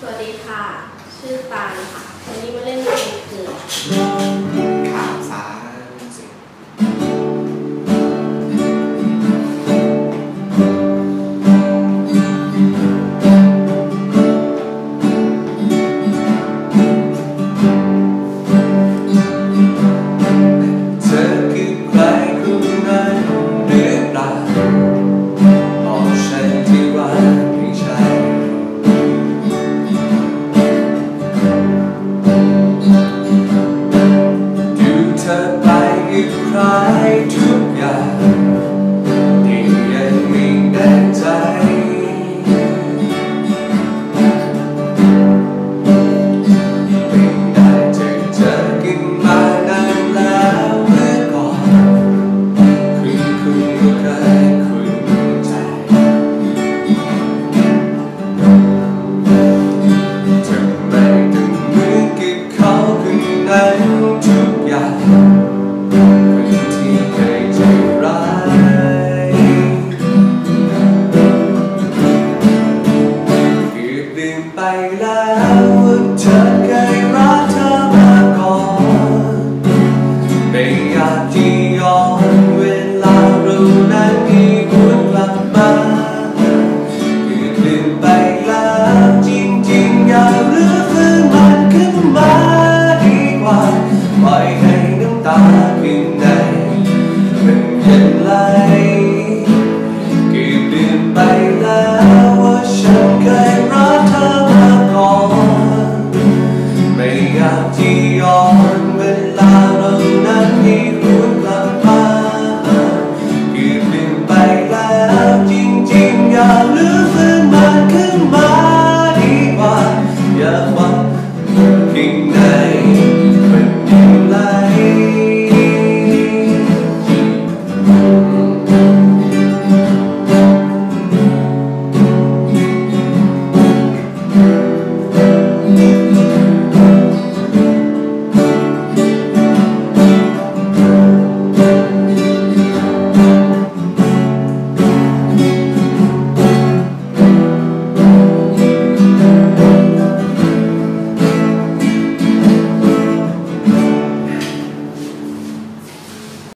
วัสดีค่ะชื่อปานค่ะวันนี้มาเล่นเพลงเกลือข่าวสารสิเธอคือใครคนนั้นหรือเปล่าบอกฉันที่ว่าไม่ใช่เธอไปกับใครทุกอย่างที่ยังไม่แน่ใจไม่ได้เจอกันมานานแล้วเมื่อก่อนคุณก็เคยคุ้นใจทำไมถึงเหมือนกับเขาคนนั้นทุกอย่างที่เคยใจร้ายเกือบลืมไปแล้ว